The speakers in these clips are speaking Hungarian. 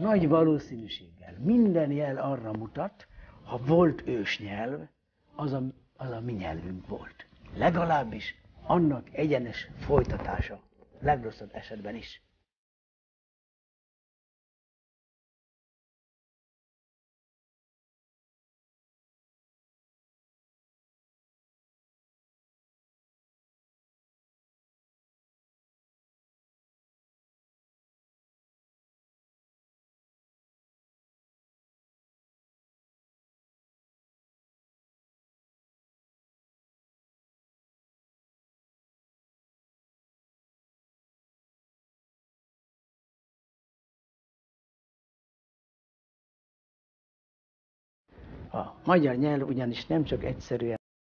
nagy valószínűséggel minden jel arra mutat, ha volt ősnyelv, az a mi nyelvünk volt. Legalábbis annak egyenes folytatása, legrosszabb esetben is. A magyar nyelv ugyanis nem csak egyszerűen,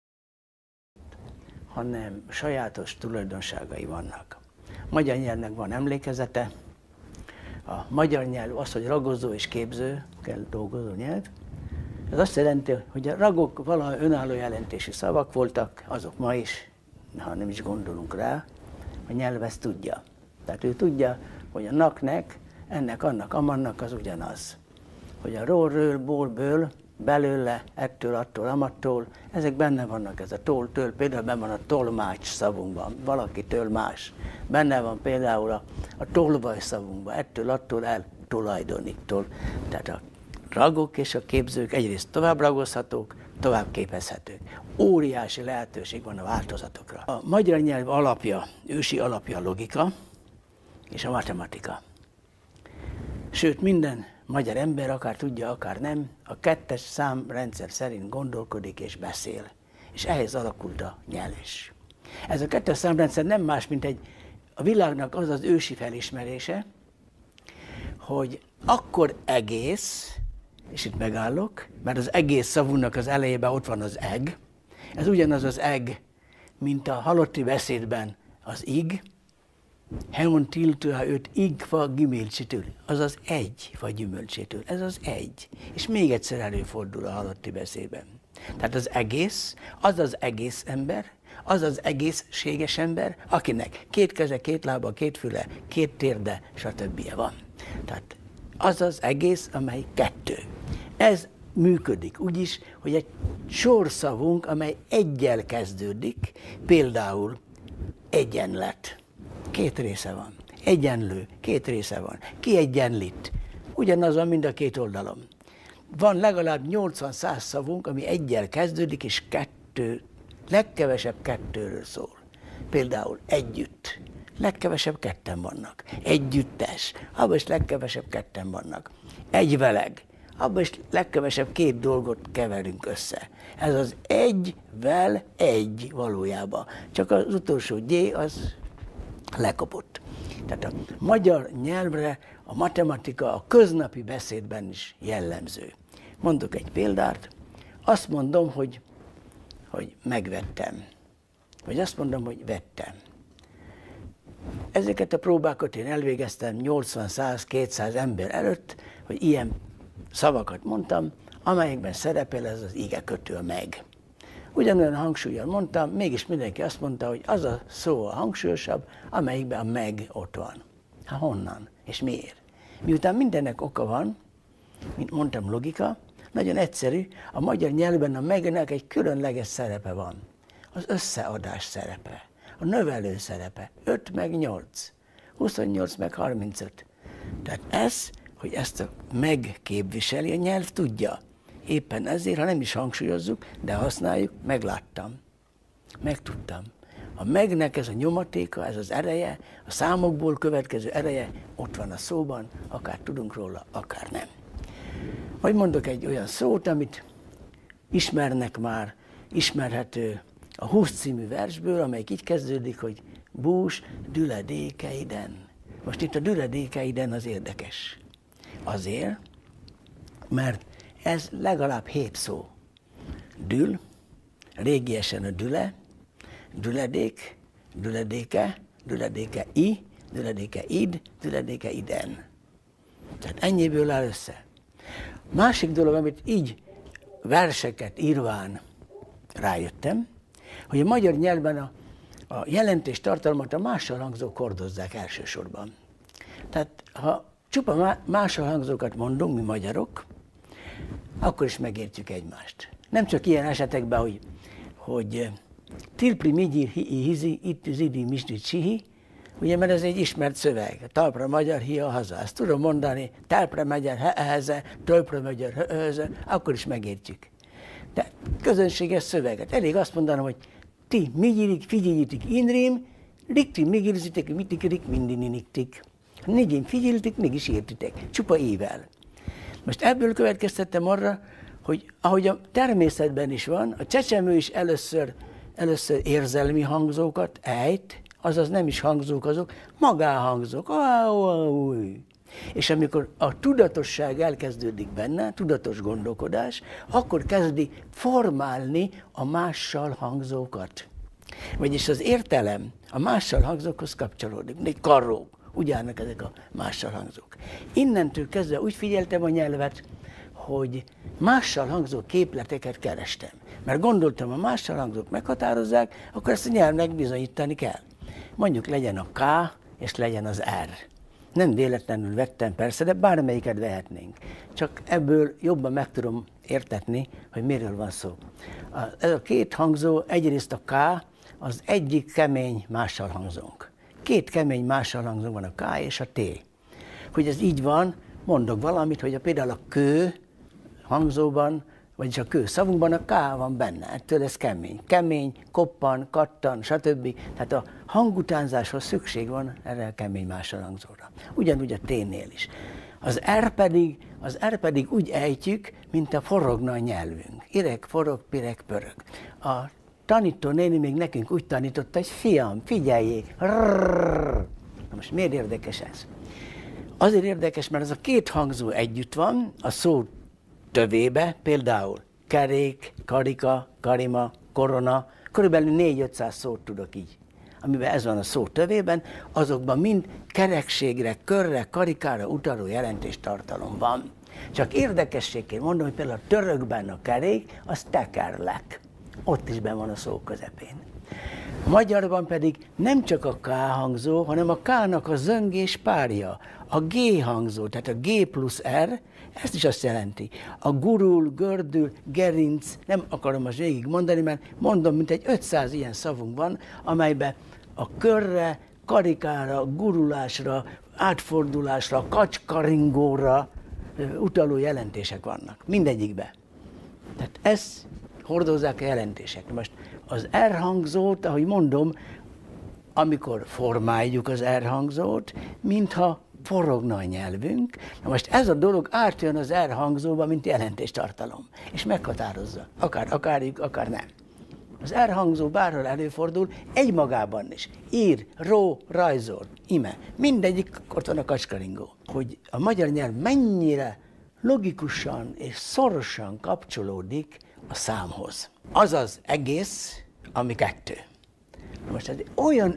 hanem sajátos tulajdonságai vannak. A magyar nyelvnek van emlékezete, a magyar nyelv az, hogy ragozó és képző, kell dolgozó nyelv. Ez azt jelenti, hogy a ragok valami önálló jelentésű szavak voltak, azok ma is, ha nem is gondolunk rá, a nyelv ezt tudja. Tehát ő tudja, hogy a nak-nek, ennek, annak, amannak az ugyanaz. Hogy a ról, ről, ból, ből, belőle, ettől, attól, amattól, ezek benne vannak, ez a tól, től, például benne van a tolmács szavunkban, valakitől más. Benne van például a tolvaj szavunkban, ettől, attól, el, tulajdoníttól. Tehát a ragok és a képzők egyrészt tovább ragozhatók, tovább képezhetők. Óriási lehetőség van a változatokra. A magyar nyelv alapja, ősi alapja a logika és a matematika. Sőt, minden magyar ember, akár tudja, akár nem, a kettes számrendszer szerint gondolkodik és beszél. És ehhez alakult a nyelv is. Ez a kettes számrendszer nem más, mint a világnak az az ősi felismerése, hogy akkor egész, és itt megállok, mert az egész szavunknak az elejében ott van az eg, ez ugyanaz az eg, mint a halotti beszédben az ig, heon tiltőha őt igfa gyümölcsétől, azaz egy fa gyümölcsétől, ez az egy. És még egyszer előfordul a halotti beszédben. Tehát az egész ember, az az egészséges ember, akinek két keze, két lába, két füle, két térde, stb. Van. Tehát az az egész, amely kettő. Ez működik úgy is, hogy egy sorszavunk, amely eggyel kezdődik, például egyenlet. Két része van. Egyenlő, két része van. Kiegyenlít. Ugyanazon mind a két oldalon. Van legalább 80-100 szavunk, ami eggyel kezdődik, és legkevesebb kettőről szól. Például együtt. Legkevesebb ketten vannak. Együttes. Abban is legkevesebb ketten vannak. Egyveleg. Abban is legkevesebb két dolgot keverünk össze. Ez az egyvel egy valójában. Csak az utolsó G az lekopott. Tehát a magyar nyelvre a matematika a köznapi beszédben is jellemző. Mondok egy példát, azt mondom, hogy megvettem, vagy azt mondom, hogy vettem. Ezeket a próbákat én elvégeztem 80, 100, 200 ember előtt, hogy ilyen szavakat mondtam, amelyekben szerepel ez az igekötő, a meg. Ugyanolyan hangsúllyal mondtam, mégis mindenki azt mondta, hogy az a szó a hangsúlyosabb, amelyikben a meg ott van. Hát honnan? És miért? Miután mindennek oka van, mint mondtam, logika, nagyon egyszerű, a magyar nyelvben a megnek egy különleges szerepe van. Az összeadás szerepe, a növelő szerepe, 5 meg 8, 28 meg 35. Tehát ez, hogy ezt a meg képviseli, a nyelv tudja. Éppen ezért, ha nem is hangsúlyozzuk, de használjuk, megláttam, megtudtam. A megnek ez a nyomatéka, ez az ereje, a számokból következő ereje ott van a szóban, akár tudunk róla, akár nem. Vagy mondok egy olyan szót, amit ismernek már, ismerhető a 20 című versből, amelyik így kezdődik, hogy bús düledékeiden. Most itt a düledékeiden az érdekes. Azért, mert ez legalább 7 szó. Dül, régiesen a düle, düledék, düledéke, düledéke i, düledéke id, düledéke iden. Tehát ennyiből áll össze. Másik dolog, amit így verseket írván rájöttem, hogy a magyar nyelvben a jelentés tartalmat a mással hangzók hordozzák elsősorban. Tehát ha csupa máshol hangzókat mondunk, mi magyarok, akkor is megértjük egymást. Nem csak ilyen esetekben, hogy tilpli migyir hizi, itt zidi misdit sihi, ugye, mert ez egy ismert szöveg. Talpra magyar, hia haza. Ezt tudom mondani, talpra magyar, heheze, tölpre magyar, heheze, akkor is megértjük. De közönséges szöveget. Elég azt mondanom, hogy ti migyirik, figyeljitek inrém, rikti migirzitek, mitikirik, mindininiktik. Négyen figyeltek, mégis értitek. Csupa ével. Most ebből következtettem arra, hogy ahogy a természetben is van, a csecsemő is először érzelmi hangzókat ejt, azaz nem is hangzók azok, magánhangzók. És amikor a tudatosság elkezdődik benne, tudatos gondolkodás, akkor kezdi formálni a mással hangzókat. Vagyis az értelem a mással hangzókhoz kapcsolódik, mint egy karró. Úgy állnak ezek a mással hangzók. Innentől kezdve úgy figyeltem a nyelvet, hogy mással hangzó képleteket kerestem. Mert gondoltam, a mással hangzók meghatározzák, akkor ezt a nyelvnek bizonyítani kell. Mondjuk legyen a K, és legyen az R. Nem véletlenül vettem persze, de bármelyiket vehetnénk. Csak ebből jobban meg tudom értetni, hogy miről van szó. Ez a két hangzó, egyrészt a K, az egyik kemény mással hangzónk. Két kemény mással hangzónk van, a K és a T. Hogy ez így van, mondok valamit, hogy például a kő hangzóban, vagyis a kő szavunkban a K van benne, ettől ez kemény. Kemény, koppan, kattan, stb. Tehát a hangutánzáshoz szükség van erre a kemény mással hangzóra. Ugyanúgy a T-nél is. Az R pedig úgy ejtjük, mint a forogna a nyelvünk. Ireg, forog, pireg, pörög. A tanító néni még nekünk úgy tanította, hogy fiam, figyeljék. Na most miért érdekes ez? Azért érdekes, mert ez a két hangzó együtt van, a szó tövébe, például kerék, karika, karima, korona, körülbelül 400-500 szót tudok így, amiben ez van a szó tövében, azokban mind kerekségre, körre, karikára utaló jelentéstartalom van. Csak érdekességként mondom, hogy például a törökben a kerék, az tekerlek. Ott is benn van a szó közepén. A magyarban pedig nem csak a K hangzó, hanem a K-nak a zöngés párja, a G hangzó, tehát a G plusz R, ezt is azt jelenti. A gurul, gördül, gerinc, nem akarom most végig mondani, mert mondom, mint egy 500 ilyen szavunk van, amelyben a körre, karikára, gurulásra, átfordulásra, kacskaringóra utaló jelentések vannak. Mindegyikben. Tehát ezt hordozzák a jelentések. Most az R hangzót, ahogy mondom, amikor formáljuk az R hangzót, mintha forogna a nyelvünk. Na most ez a dolog átjön az R hangzóba, mint jelentéstartalom, és meghatározza. Akár akarjuk, akár nem. Az R hangzó bárhol előfordul, egymagában is. Ír, ró, rajzol, ime. Mindegyik, ott van a kacskaringó. Hogy a magyar nyelv mennyire logikusan és szorosan kapcsolódik a számhoz. Az az egész, ami kettő. Most ez olyan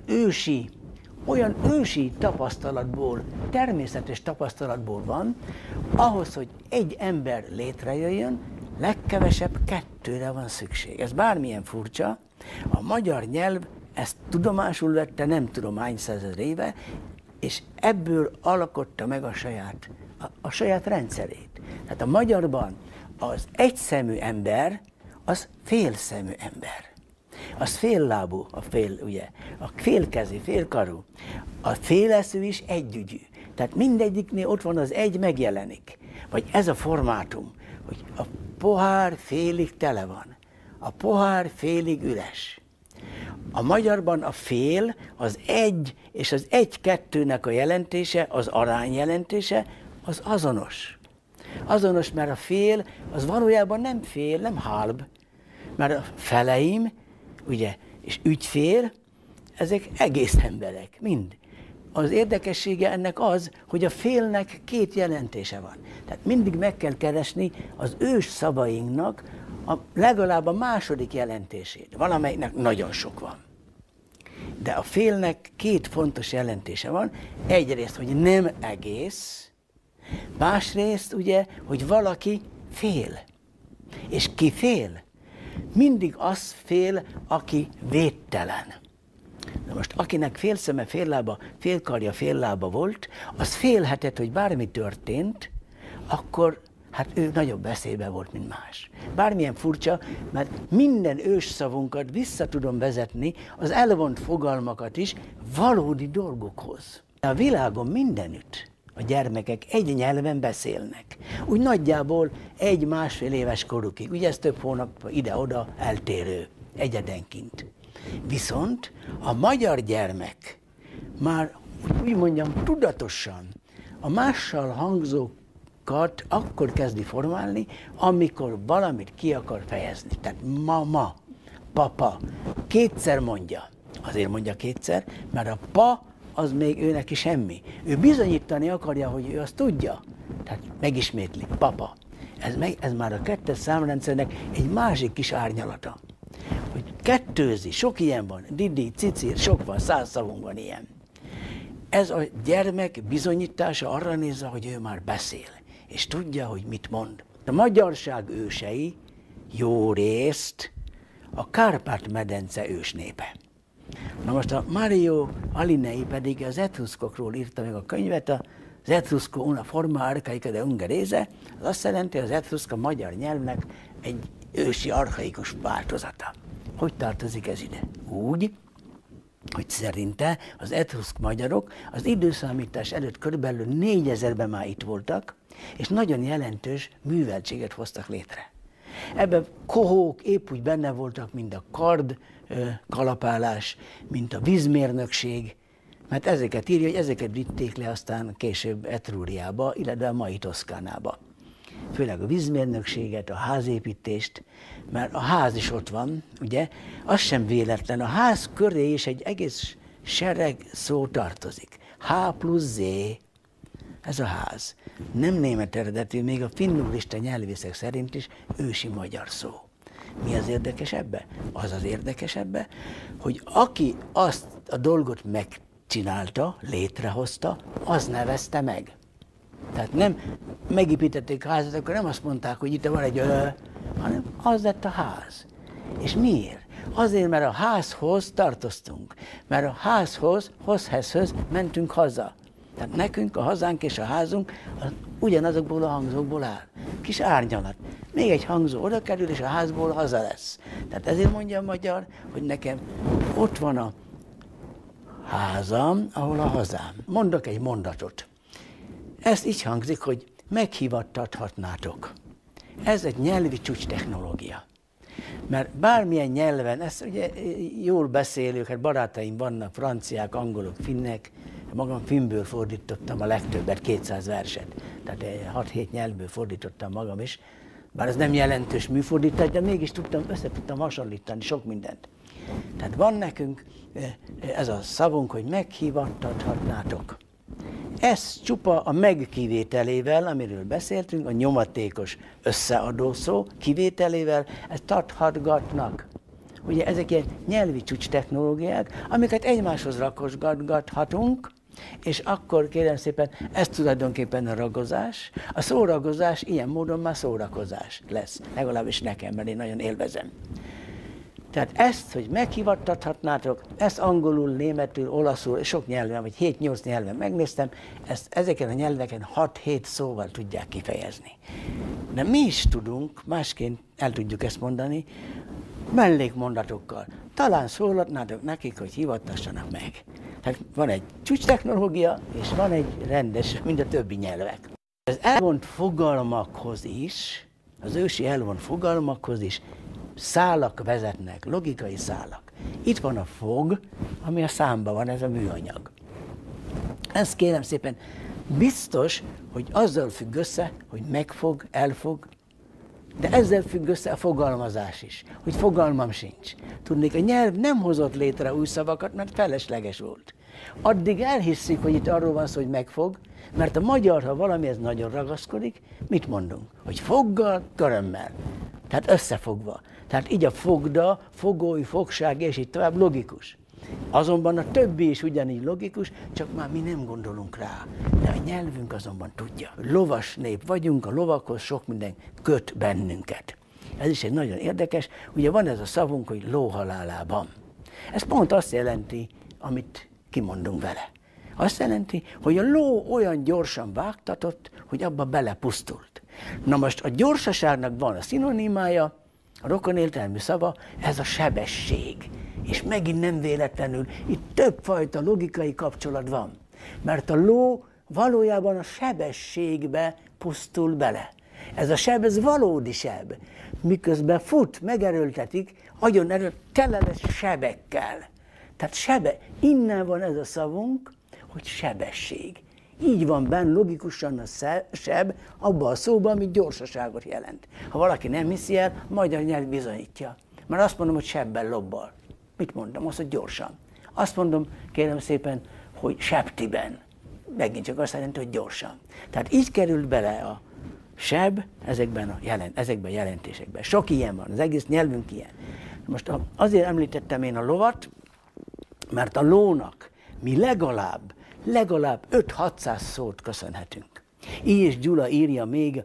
ősi tapasztalatból, természetes tapasztalatból van, ahhoz, hogy egy ember létrejöjjön, legkevesebb kettőre van szükség. Ez bármilyen furcsa, a magyar nyelv ezt tudomásul vette, nem tudom hány százezer éve, és ebből alkotta meg a saját rendszerét. Tehát a magyarban az egyszemű ember, az félszemű ember. Az féllábú, a félkezi, félkarú. A féleszű is együgyű. Tehát mindegyiknél ott van az egy megjelenik. Vagy ez a formátum, hogy a pohár félig tele van, a pohár félig üres. A magyarban a fél, az egy és az egy-kettőnek a jelentése, az arány jelentése, az azonos. Azonos, mert a fél, az valójában nem fél, nem halb, mert a feleim, ugye, és ügyfél, ezek egész emberek, mind. Az érdekessége ennek az, hogy a félnek két jelentése van. Tehát mindig meg kell keresni az ős szavainknak legalább a második jelentését. Valamelyiknek nagyon sok van. De a félnek két fontos jelentése van. Egyrészt, hogy nem egész, másrészt ugye, hogy valaki fél. És ki fél? Mindig az fél, aki védtelen. Most akinek fél szeme, fél lába, fél karja, fél lába volt, az félhetett, hogy bármi történt, akkor hát ő nagyobb veszélyben volt, mint más. Bármilyen furcsa, mert minden ősszavunkat vissza tudom vezetni, az elvont fogalmakat is valódi dolgokhoz. A világon mindenütt a gyermekek egy nyelven beszélnek. Úgy nagyjából 1-1,5 éves korukig. Ugye ez több hónap ide-oda eltérő, egyedenként. Viszont a magyar gyermek már, úgy mondjam, tudatosan a mással hangzókat akkor kezdi formálni, amikor valamit ki akar fejezni. Tehát mama, papa, kétszer mondja. Azért mondja kétszer, mert a pa az még ő neki semmi. Ő bizonyítani akarja, hogy ő azt tudja. Tehát megismétli, papa. Ez már a kettes számrendszernek egy másik kis árnyalata. Hogy kettőzi, sok ilyen van, didi, cici, sok van, 100 szavunk van ilyen. Ez a gyermek bizonyítása arra nézve, hogy ő már beszél, és tudja, hogy mit mond. A magyarság ősei jó részt a Kárpát-medence ősnépe. Na most a Mario Alinei pedig az etruszkokról írta meg a könyvet, az etruszko una forma archaica de ungarese, az azt jelenti, hogy az etruszk a magyar nyelvnek egy ősi archaikus változata. Hogy tartozik ez ide? Úgy, hogy szerinte az etruszk magyarok az időszámítás előtt körülbelül 4000-ben már itt voltak, és nagyon jelentős műveltséget hoztak létre. Ebben kohók épp úgy benne voltak, mint a kard kalapálás, mint a vízmérnökség, mert ezeket írja, hogy ezeket vitték le aztán később Etrúriába, illetve a mai Toszkánába. Főleg a vízmérnökséget, a házépítést, mert a ház is ott van, ugye, az sem véletlen. A ház köré is egy egész sereg szó tartozik. H plusz Z, ez a ház. Nem német eredetű, még a finnurista nyelvészek szerint is ősi magyar szó. Mi az érdekes ebbe? Az az érdekes ebbe, hogy aki azt a dolgot megcsinálta, létrehozta, az nevezte meg. Tehát nem megépítették a házat, akkor nem azt mondták, hogy itt van egy hanem az lett a ház. És miért? Azért, mert a házhoz tartoztunk. Mert a házhoz, hozhez mentünk haza. Tehát nekünk a hazánk és a házunk ugyanazokból a hangzókból áll. Kis árnyalat. Még egy hangzó oda kerül, és a házból haza lesz. Tehát ezért mondja a magyar, hogy nekem ott van a házam, ahol a hazám. Mondok egy mondatot. Ez így hangzik, hogy meghivattathatnátok. Ez egy nyelvi csúcs technológia. Mert bármilyen nyelven, ezt ugye jól beszélők, hát barátaim vannak, franciák, angolok, finnek, magam finnből fordítottam a legtöbbet, 200 verset. Tehát 6-7 nyelvből fordítottam magam is. Bár ez nem jelentős műfordítás, de mégis össze tudtam hasonlítani sok mindent. Tehát van nekünk ez a szavunk, hogy meghivattathatnátok. Ez csupa a meg kivételével, amiről beszéltünk, a nyomatékos összeadó szó kivételével, ezt tarthatgatnak. Ugye ezek ilyen nyelvi csúcs technológiák, amiket egymáshoz rakosgathatunk, és akkor kérem szépen, ez tulajdonképpen a ragozás. A szóragozás ilyen módon már szórakozás lesz, legalábbis nekem, mert én nagyon élvezem. Tehát ezt, hogy meghivattathatnátok, ezt angolul, németül, olaszul, sok nyelven, vagy 7-8 nyelven megnéztem, ezeken a nyelveken 6-7 szóval tudják kifejezni. De mi is tudunk, másként el tudjuk ezt mondani, mellékmondatokkal. Talán szólatnátok nekik, hogy hivattassanak meg. Tehát van egy csúcstechnológia, és van egy rendes, mint a többi nyelvek. Az elvont fogalmakhoz is, az ősi elvont fogalmakhoz is szálak vezetnek, logikai szálak. Itt van a fog, ami a számban van, ez a műanyag. Ezt kérem szépen, biztos, hogy azzal függ össze, hogy megfog, elfog, de ezzel függ össze a fogalmazás is, hogy fogalmam sincs. Tudnék, a nyelv nem hozott létre új szavakat, mert felesleges volt. Addig elhisszük, hogy itt arról van szó, hogy megfog, mert a magyar, ha valamihez nagyon ragaszkodik, mit mondunk? Hogy foggal, körömmel. Tehát összefogva. Tehát így a fogda, fogói, fogság, és így tovább logikus. Azonban a többi is ugyanígy logikus, csak már mi nem gondolunk rá. De a nyelvünk azonban tudja. Lovas nép vagyunk, a lovakhoz sok minden köt bennünket. Ez is egy nagyon érdekes, ugye van ez a szavunk, hogy lóhalálában. Ez pont azt jelenti amit kimondunk vele. Azt jelenti, hogy a ló olyan gyorsan vágtatott, hogy abba belepusztult. Na most a gyorsaságnak van a szinonimája, a rokonértelmű szava, ez a sebesség. És megint nem véletlenül, itt többfajta logikai kapcsolat van. Mert a ló valójában a sebességbe pusztul bele. Ez a seb, ez valódi seb. Miközben fut, megerőltetik, agyon tele lesz sebekkel. Tehát innen van ez a szavunk, hogy sebesség. Így van benne logikusan a seb abban a szóban, ami gyorsaságot jelent. Ha valaki nem hiszi el, a magyar nyelv bizonyítja. Mert azt mondom, hogy sebben lobbal. Mit mondom? Azt, hogy gyorsan. Azt mondom, kérem szépen, hogy sebtiben. Megint csak azt jelenti, hogy gyorsan. Tehát így került bele a seb ezekben a jelentésekben. Sok ilyen van, az egész nyelvünk ilyen. Most azért említettem én a lovat, mert a lónak mi legalább 5-600 szót köszönhetünk. I. és Gyula írja még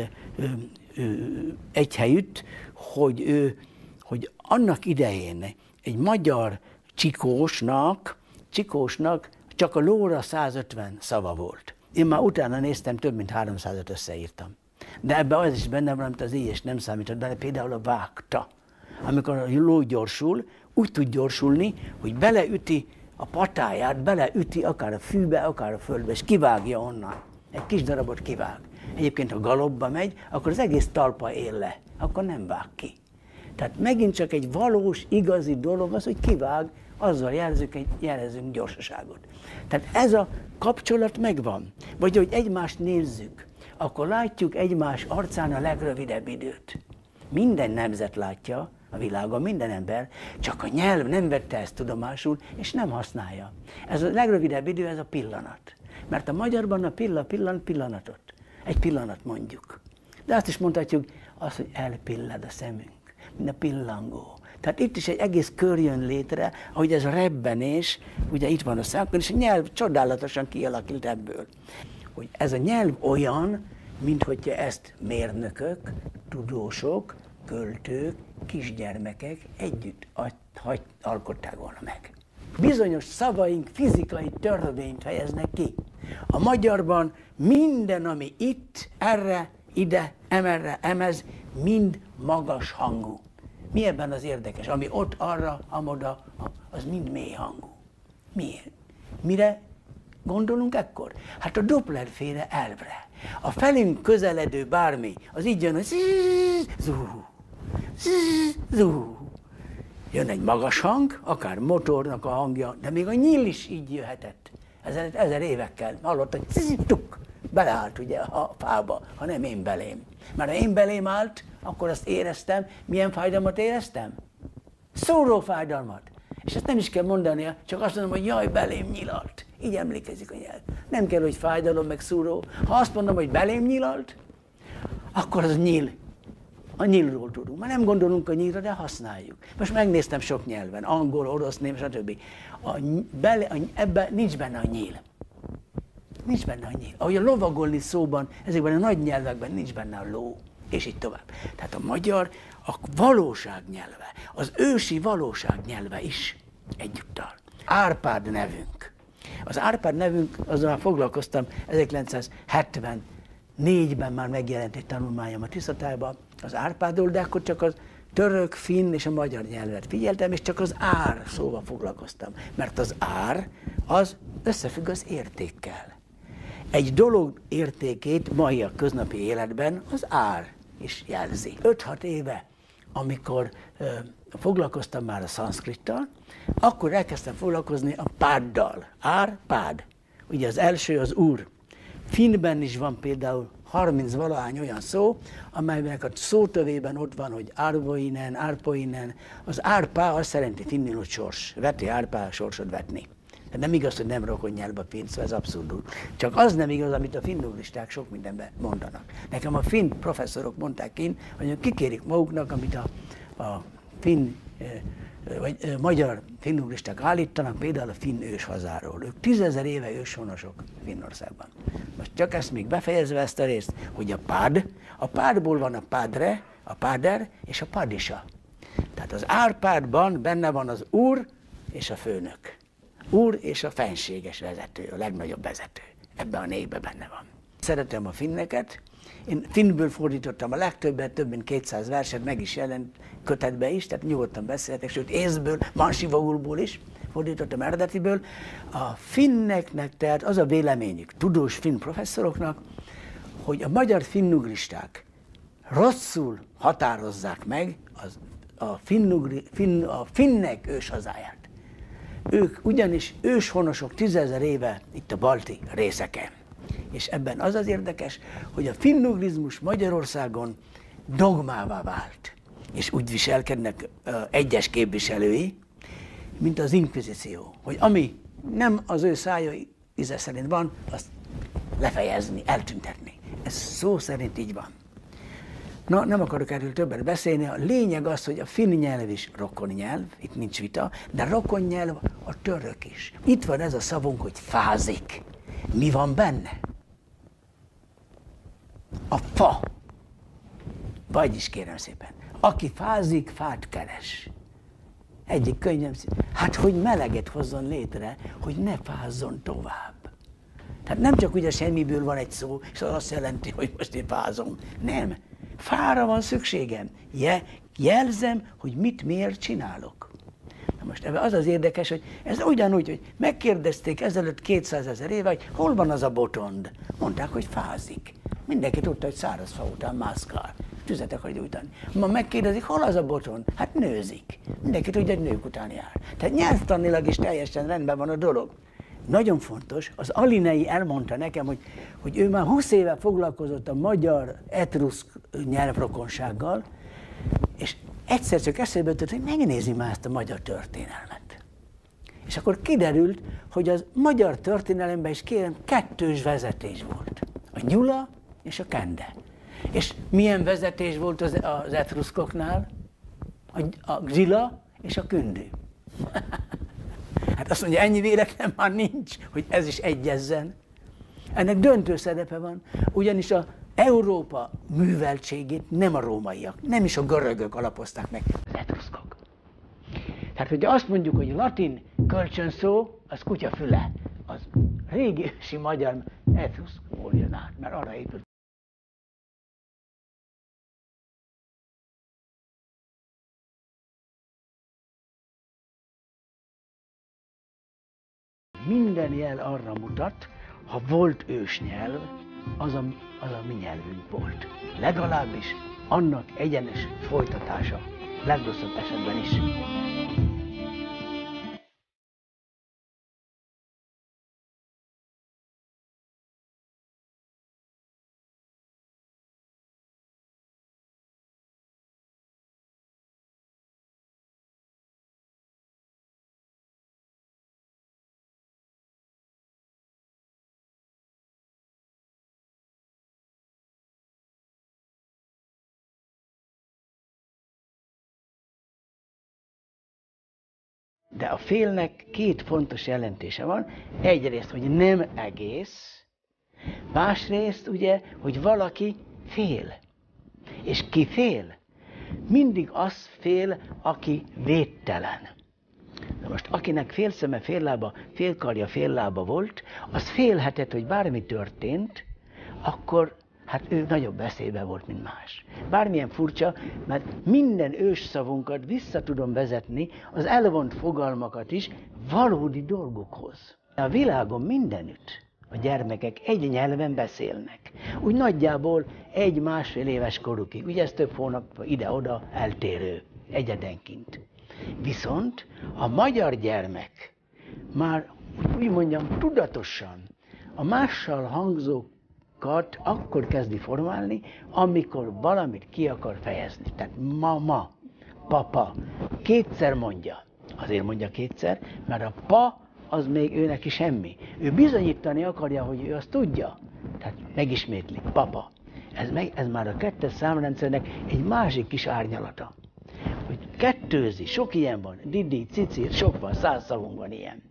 egy helyütt, hogy annak idején egy magyar csikósnak csak a lóra 150 szava volt. Én már utána néztem, több mint 300-at összeírtam. De ebben az is benne van, amit az I. és nem számított bele, például a vágta. Amikor a ló gyorsul, úgy tud gyorsulni, hogy beleüti a patáját, beleüti akár a fűbe, akár a földbe, és kivágja onnan. Egy kis darabot kivág. Egyébként, ha galopba megy, akkor az egész talpa él le, akkor nem vág ki. Tehát megint csak egy valós, igazi dolog az, hogy kivág, azzal jelezünk gyorsaságot. Tehát ez a kapcsolat megvan. Vagy hogy egymást nézzük, akkor látjuk egymás arcán a legrövidebb időt. Minden nemzet látja a világon, minden ember, csak a nyelv nem vette ezt tudomásul, és nem használja. Ez a legrövidebb idő, ez a pillanat. Mert a magyarban a pillanatot. Egy pillanat mondjuk. De azt is mondhatjuk, hogy elpillad a szemünk, mint a pillangó. Tehát itt is egy egész kör jön létre, ahogy ez a rebbenés, ugye itt van a szánkon, és a nyelv csodálatosan kialakít ebből. Hogy ez a nyelv olyan, mint hogyha ezt mérnökök, tudósok, költők, kisgyermekek együtt alkották volna meg. Bizonyos szavaink fizikai törvényt fejeznek ki. A magyarban minden, ami itt, erre, ide, emerre, emez, mind magas hangú. Mi ebben az érdekes? Ami ott, arra, amoda, az mind mély hangú. Miért? Mire gondolunk ekkor? Hát a Doppler-féle elvre. A felünk közeledő bármi, az így jön, hogy zú. Jön egy magas hang, akár motornak a hangja, de még a nyíl is így jöhetett. 1000 évekkel hallott, hogy tuk, beleállt ugye a fába, ha nem én belém. Mert ha én belém állt, akkor azt éreztem. Milyen fájdalmat éreztem? Szóró fájdalmat. És ezt nem is kell mondania, csak azt mondom, hogy jaj, belém nyilalt. Így emlékezik a nyelv. Nem kell, hogy fájdalom meg szúró. Ha azt mondom, hogy belém nyilalt, akkor az nyíl. A nyílról tudunk. Már nem gondolunk a nyílra, de használjuk. Most megnéztem sok nyelven, angol, orosz, német, stb. Ebben nincs benne a nyíl. Nincs benne a nyíl. Ahogy a lovagolni szóban, ezekben a nagy nyelvekben nincs benne a ló, és így tovább. Tehát a magyar a valóság nyelve, az ősi valóság nyelve is egyúttal. Árpád nevünk. Az Árpád nevünk, azzal foglalkoztam 1974-ben már megjelent egy tanulmányom a Tiszatályban, az Árpádról, de akkor csak az török, finn és a magyar nyelvet figyeltem, és csak az ár szóval foglalkoztam. Mert az ár, az összefügg az értékkel. Egy dolog értékét mai a köznapi életben az ár is jelzi. 5-6 éve, amikor foglalkoztam már a szanszkrittal, akkor elkezdtem foglalkozni a páddal. Ár, pád. Ugye az első az úr. Finnben is van például 30-valahány olyan szó, amelynek a szótövében ott van, hogy árvoinen, árpoinen. Az árpá azt jelenti finnül, hogy sors. Veti árpá, sorsod vetni. De nem igaz, hogy nem rokon nyelv a finn, szóval ez abszurdul. Csak az nem igaz, amit a finnugristák sok mindenben mondanak. Nekem a finn professzorok mondták ki, hogy kikérik maguknak, amit a finn, vagy magyar finnugristák állítanak, például a finn őshazáról. Ők 10 000 éve őshonosok Finnországban. Most csak ezt még befejezve ezt a részt, hogy a pádból van a pádre, a páder és a padisa. Tehát az Árpádban benne van az úr és a főnök. úr és a fenséges vezető, a legnagyobb vezető. Ebben a névben benne van. Szeretem a finneket. Én finnből fordítottam a legtöbbet, több mint 200 verset, meg is jelent kötetbe is, tehát nyugodtan beszélhetek, sőt észből, mansivogulból is fordítottam eredetiből. A finneknek tehát az a véleményük, tudós finn professzoroknak, hogy a magyar finnugristák rosszul határozzák meg a finnek őshazáját. Ők ugyanis őshonosok 10 000 éve itt a balti részeken. És ebben az az érdekes, hogy a finnugrizmus Magyarországon dogmává vált. És úgy viselkednek egyes képviselői, mint az inkvizíció, hogy ami nem az ő szája íze szerint van, azt lefejezni, eltüntetni. Ez szó szerint így van. Na, nem akarok erről többet beszélni, a lényeg az, hogy a finn nyelv is rokon nyelv, itt nincs vita, de rokon nyelv a török is. Itt van ez a szavunk, hogy fázik. Mi van benne? A fa. Vagyis kérem szépen, aki fázik, fát keres. Egyik könyvem, hát hogy meleget hozzon létre, hogy ne fázzon tovább. Tehát nem csak ugye semmiből van egy szó, és az azt jelenti, hogy most én fázom. Nem. Fára van szükségem. Jelzem, hogy mit miért csinálok. Na most ebben az az érdekes, hogy ez ugyanúgy, hogy megkérdezték ezelőtt 200 000 éve, hogy hol van az a botond. Mondták, hogy fázik. Mindenki tudta, hogy száraz fa után mászkál. Tüzet akar gyújtani. Ma megkérdezik, hol az a botond? Hát nőzik. Mindenki tudja, hogy nők után jár. Tehát nyelvtanilag is teljesen rendben van a dolog. Nagyon fontos, az Alinei elmondta nekem, hogy ő már 20 éve foglalkozott a magyar etruszk nyelvrokonsággal, és egyszer csak eszébe jutott, hogy megnézi már ezt a magyar történelmet. És akkor kiderült, hogy az magyar történelemben is kérem kettős vezetés volt. A Gyula és a Kende. És milyen vezetés volt az etruszkoknál? A Zsila és a Kündő. Hát azt mondja, ennyi véletlen már nincs, hogy ez is egyezzen. Ennek döntő szerepe van, ugyanis a Európa műveltségét nem a rómaiak, nem is a görögök alapozták meg, az etruszkok. Tehát, hogyha azt mondjuk, hogy latin kölcsönszó, az kutyafüle, az régi ősi magyar etruszkból jön át, mert arra épült. Minden jel arra mutat, ha volt ősnyelv, az a mi nyelvünk volt. Legalábbis annak egyenes folytatása, legrosszabb esetben is. De a félnek két fontos jelentése van. Egyrészt, hogy nem egész, másrészt ugye, hogy valaki fél. És ki fél? Mindig az fél, aki védtelen. Na most, akinek fél szeme, fél lába, fél karja, fél lába volt, az félhetett, hogy bármi történt, akkor hát ő nagyobb veszélyben volt, mint más. Bármilyen furcsa, mert minden ősszavunkat vissza tudom vezetni, az elvont fogalmakat is valódi dolgokhoz. A világon mindenütt a gyermekek egy nyelven beszélnek. Úgy nagyjából 1-1,5 éves korukig. Ugye ez több hónap ide-oda eltérő, egyedenként. Viszont a magyar gyermek már, úgy mondjam, tudatosan a mással hangzókat akkor kezdi formálni, amikor valamit ki akar fejezni. Tehát mama, papa, kétszer mondja. Azért mondja kétszer, mert a pa az még ő neki semmi. Ő bizonyítani akarja, hogy ő azt tudja. Tehát megismétli, papa. Ez már a kettes számrendszernek egy másik kis árnyalata. Hogy kettőzi, sok ilyen van, didi, cici, sok van, 100 szavunk van ilyen.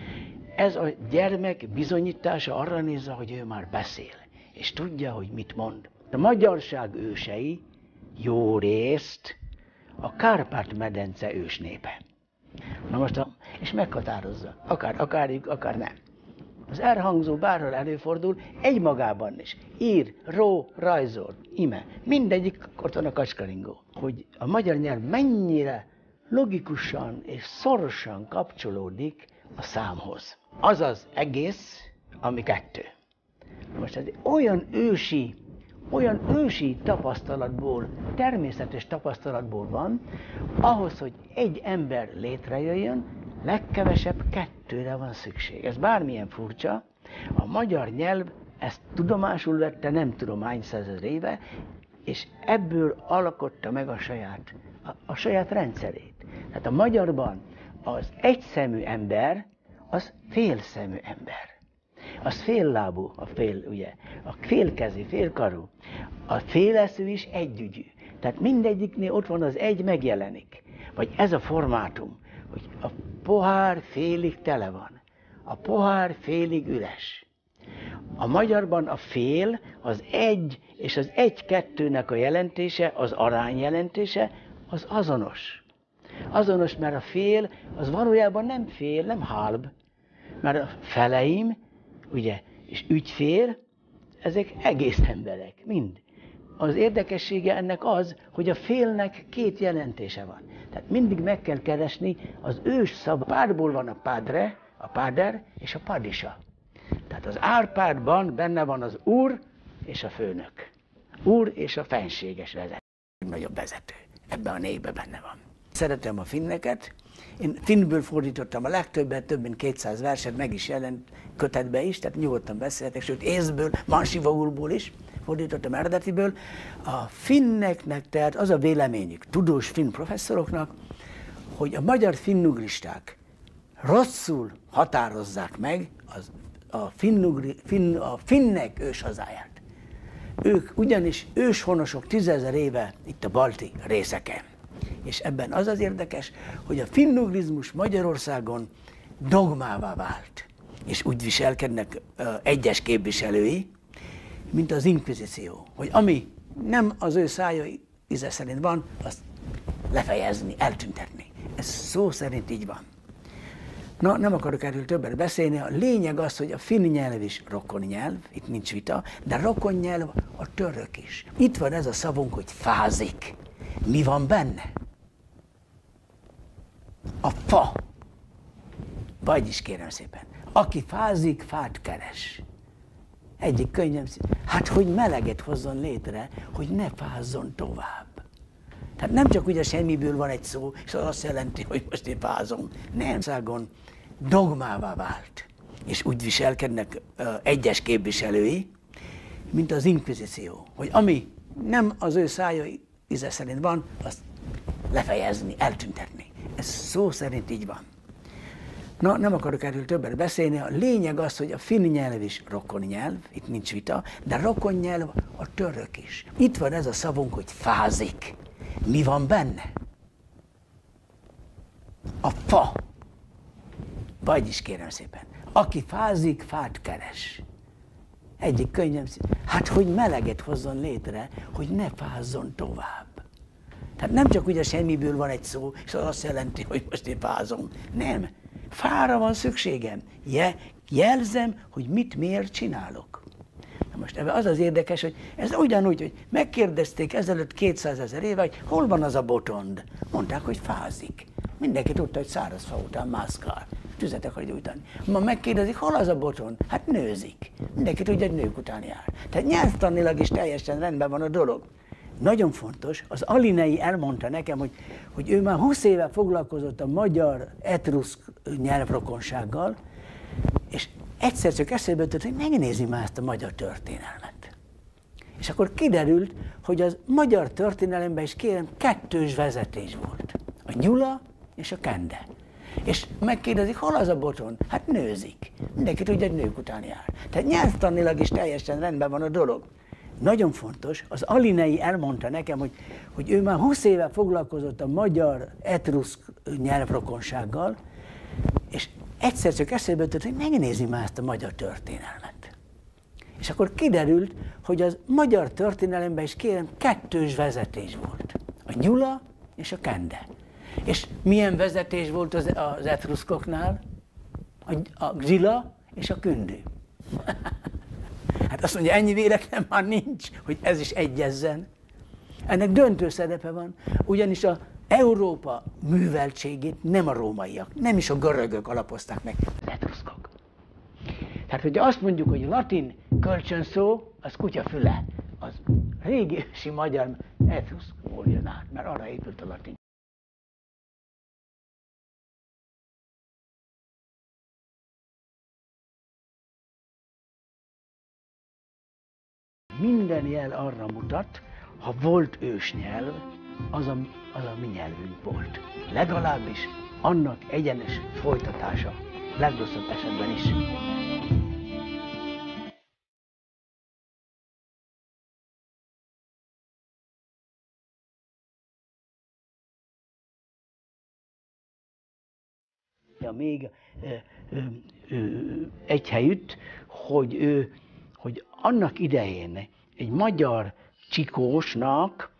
Ez a gyermek bizonyítása arra nézve, hogy ő már beszél, és tudja, hogy mit mond. A magyarság ősei jó részt a Kárpát-medence ősnépe. Na most és meghatározza. Akár akarjuk, akár nem. Az R-hangzó bárhol előfordul, egymagában is. Ír, ró, rajzol, ime. Mindegyik, ott van a kacskaringó. Hogy a magyar nyelv mennyire logikusan és szorosan kapcsolódik a számhoz. Az az egész, ami kettő. Most ez olyan ősi tapasztalatból, természetes tapasztalatból van, ahhoz, hogy egy ember létrejöjjön, legkevesebb kettőre van szükség. Ez bármilyen furcsa, a magyar nyelv ezt tudomásul vette nem tudom hány százezer éve, és ebből alkotta meg a saját rendszerét. Tehát a magyarban az egyszemű ember, az félszemű ember. Az féllábú, a félkezű, félkarú. A féleszű is együgyű. Tehát mindegyiknél ott van az egy megjelenik. Vagy ez a formátum, hogy a pohár félig tele van, a pohár félig üres. A magyarban a fél, az egy és az egy-kettőnek a jelentése, az arány jelentése, az azonos. Azonos, mert a fél, az valójában nem fél, nem halb, mert a feleim, ugye, és ügyfél, ezek egész emberek, mind. Az érdekessége ennek az, hogy a félnek két jelentése van. Tehát mindig meg kell keresni az ős szab. Párból van a padre, a páder és a padisa. Tehát az Árpádban benne van az úr és a főnök. Úr és a fenséges vezető. A nagyobb vezető. Ebben a névben benne van. Szeretem a finneket. Én finnből fordítottam a legtöbbet, több mint 200 verset, meg is jelent kötetbe is, tehát nyugodtan beszélhetek, sőt észből, mansivaulból is fordítottam eredetiből. A finneknek tehát az a véleményük, tudós finn professzoroknak, hogy a magyar finnugristák rosszul határozzák meg a finnek őshazáját. Ők ugyanis őshonosok 10 000 éve itt a balti részeken. És ebben az az érdekes, hogy a finnugrizmus Magyarországon dogmává vált. És úgy viselkednek egyes képviselői, mint az inkvizíció. Hogy ami nem az ő szája íze szerint van, azt lefejezni, eltüntetni. Ez szó szerint így van. Na, nem akarok erről többet beszélni, a lényeg az, hogy a finn nyelv is rokon nyelv, itt nincs vita, de rokon nyelv a török is. Itt van ez a szavunk, hogy fázik. Mi van benne? A fa. Vagyis kérem szépen, aki fázik, fát keres. Egyik könyvem, hát hogy meleget hozzon létre, hogy ne fázzon tovább. Tehát nem csak ugye semmiből van egy szó, és az azt jelenti, hogy most én fázom. Nem, szágon dogmává vált. És úgy viselkednek egyes képviselői, mint az inkvizíció. Hogy ami nem az ő szája íze szerint van, azt lefejezni, eltüntetni. Ez szó szerint így van. Na, nem akarok erről többet beszélni, a lényeg az, hogy a finn nyelv is rokon nyelv, itt nincs vita, de rokon nyelv a török is. Itt van ez a szavunk, hogy fázik. Mi van benne? A fa. Vagyis kérem szépen, aki fázik, fát keres. Egyik könyvem, hát hogy meleget hozzon létre, hogy ne fázzon tovább. Tehát nem csak ugye semmiből van egy szó, és az azt jelenti, hogy most én fázom. Nem. Fára van szükségem. Jelzem, hogy miért csinálok. Na most ebben az az érdekes, hogy ez ugyanúgy, hogy megkérdezték ezelőtt 200 000 éve, hogy hol van az a botond. Mondták, hogy fázik. Mindenki tudta, hogy száraz fa után mászkál. Tüzet akar gyújtani. Ma megkérdezik, hol az a botond? Hát nőzik. Mindenki tudja, hogy nők után jár. Tehát nyelvtanilag is teljesen rendben van a dolog. Nagyon fontos, az Alinei elmondta nekem, hogy ő már 20 éve foglalkozott a magyar etruszk nyelvrokonsággal, és egyszer csak eszébe jutott, hogy megnézi már ezt a magyar történelmet. És akkor kiderült, hogy az magyar történelemben is kérem kettős vezetés volt. A Gyula és a Kende. És megkérdezik, hol az a botond? Hát nőzik. Mindenki tudja, hogy nők után jár. Tehát nyelvtanilag is teljesen rendben van a dolog. Nagyon fontos, az Alinei elmondta nekem, hogy ő már 20 éve foglalkozott a magyar etruszk nyelvrokonsággal, és egyszer csak eszébe jutott, hogy megnézi már ezt a magyar történelmet. És akkor kiderült, hogy az magyar történelemben is kérem kettős vezetés volt. A Gyula és a Kende. És milyen vezetés volt az etruszkoknál? A Xila és a Kündő. Hát azt mondja, ennyi véletlen már nincs, hogy ez is egyezzen. Ennek döntő szerepe van, ugyanis a Európa műveltségét nem a rómaiak, nem is a görögök alapozták meg, az etruszkok. Tehát, hogyha azt mondjuk, hogy latin kölcsönszó, az kutyafüle, az régi ősi magyar etruszkból jön át, mert arra épült a latin. Minden jel arra mutat, ha volt ősnyelv, az a mi nyelvünk volt. Legalábbis annak egyenes folytatása, legrosszabb esetben is. Ja, még egy helyütt, hogy annak idején egy magyar csikósnak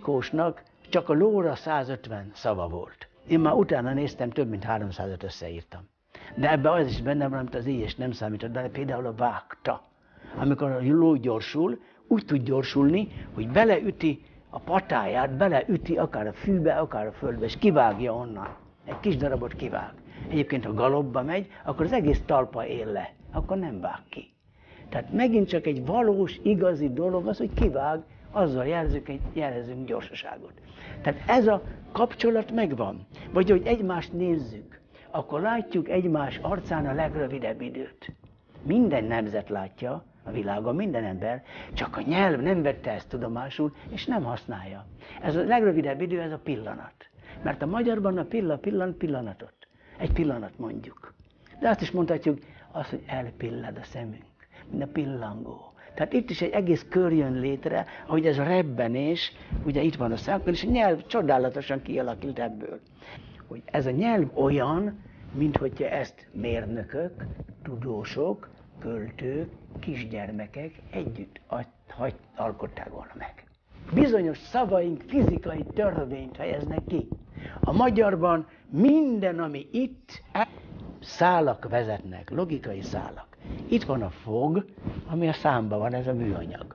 csak a lóra 150 szava volt. Én már utána néztem, több mint 300-at összeírtam. De ebben az is benne van, amit az éjjel nem számított bele, például a vágta. Amikor a ló gyorsul, úgy tud gyorsulni, hogy beleüti a patáját, beleüti akár a fűbe, akár a földbe, és kivágja onnan. Egy kis darabot kivág. Egyébként, ha galopba megy, akkor az egész talpa él le, akkor nem vág ki. Tehát megint csak egy valós, igazi dolog az, hogy kivág, azzal jelzünk gyorsaságot. Tehát ez a kapcsolat megvan. Vagy hogy egymást nézzük, akkor látjuk egymás arcán a legrövidebb időt. Minden nemzet látja a világon, minden ember, csak a nyelv nem vette ezt tudomásul, és nem használja. Ez a legrövidebb idő, ez a pillanat. Mert a magyarban a pillanatot. Egy pillanat mondjuk. De azt is mondhatjuk, hogy elpillad a szemünk, mint a pillangó. Tehát itt is egy egész kör jön létre, ahogy ez a rebbenés, ugye itt van a szánkon, és a nyelv csodálatosan kialakult ebből. Hogy ez a nyelv olyan, mint hogyha ezt mérnökök, tudósok, költők, kisgyermekek együtt alkották volna meg. Bizonyos szavaink fizikai törvényt fejeznek ki. A magyarban minden, ami itt, szálak vezetnek, logikai szálak. Itt van a fog, ami a számban van, ez a műanyag.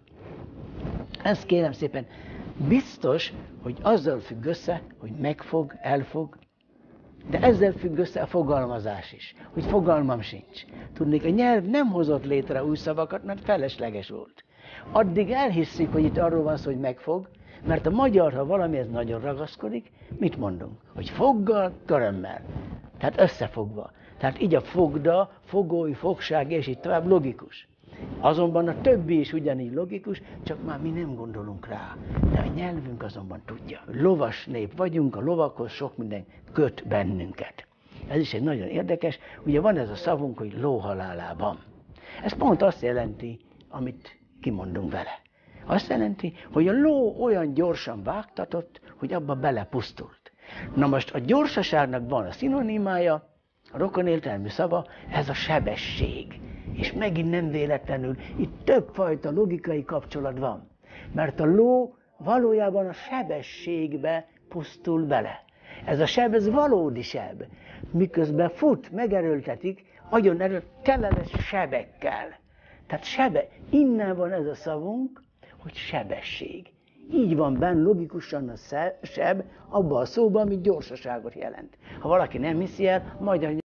Ezt kérem szépen, biztos, hogy azzal függ össze, hogy megfog, elfog, de ezzel függ össze a fogalmazás is, hogy fogalmam sincs. Tudnék, a nyelv nem hozott létre új szavakat, mert felesleges volt. Addig elhisszük, hogy itt arról van szó, hogy megfog, mert a magyar, ha valamihez nagyon ragaszkodik, mit mondunk? Hogy foggal, körömmel. Tehát összefogva. Tehát így a fogda, fogói, fogság, és így tovább logikus. Azonban a többi is ugyanígy logikus, csak már mi nem gondolunk rá. De a nyelvünk azonban tudja. Lovas nép vagyunk, a lovakhoz sok minden köt bennünket. Ez is egy nagyon érdekes, ugye van ez a szavunk, hogy ló halálában. Ez pont azt jelenti, amit kimondunk vele. Azt jelenti, hogy a ló olyan gyorsan vágtatott, hogy abba belepusztult. Na most a gyorsaságnak van a szinonimája, a rokonértelmű szava, ez a sebesség. És megint nem véletlenül, itt többfajta logikai kapcsolat van. Mert a ló valójában a sebességbe pusztul bele. Ez a seb, ez valódi seb. Miközben fut, megerőltetik, agyon tele lesz sebekkel. Tehát innen van ez a szavunk, hogy sebesség. Így van benne logikusan a seb abban a szóban, ami gyorsaságot jelent. Ha valaki nem hiszi el, majd